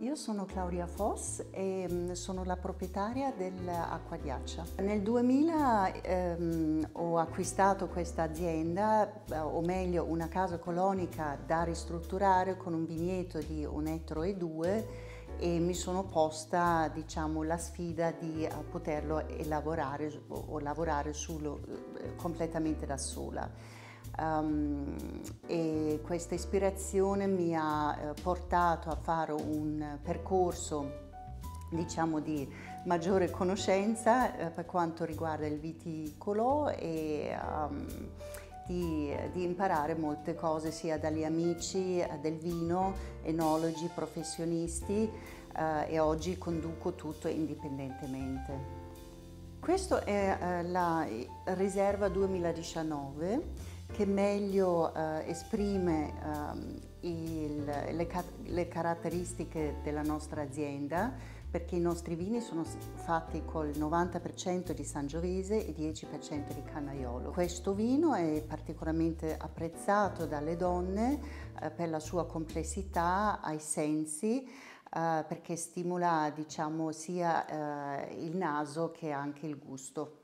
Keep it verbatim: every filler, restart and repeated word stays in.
Io sono Claudia Voss e mm, sono la proprietaria dell'Acquadiaccia. Nel duemila ehm, ho acquistato questa azienda, eh, o meglio una casa colonica da ristrutturare con un vigneto di un ettaro e due, e mi sono posta, diciamo, la sfida di eh, poterlo elaborare o, o lavorare sullo, eh, completamente da sola. Um, e questa ispirazione mi ha eh, portato a fare un percorso, diciamo, di maggiore conoscenza eh, per quanto riguarda il viticolo e um, di, di imparare molte cose sia dagli amici eh, del vino, enologi, professionisti, eh, e oggi conduco tutto indipendentemente. Questa è eh, la riserva duemiladiciannove che meglio eh, esprime ehm, il, le, le caratteristiche della nostra azienda, perché i nostri vini sono fatti col novanta per cento di Sangiovese e dieci per cento di Canaiolo. Questo vino è particolarmente apprezzato dalle donne eh, per la sua complessità ai sensi, Uh, perché stimola, diciamo, sia uh, il naso che anche il gusto.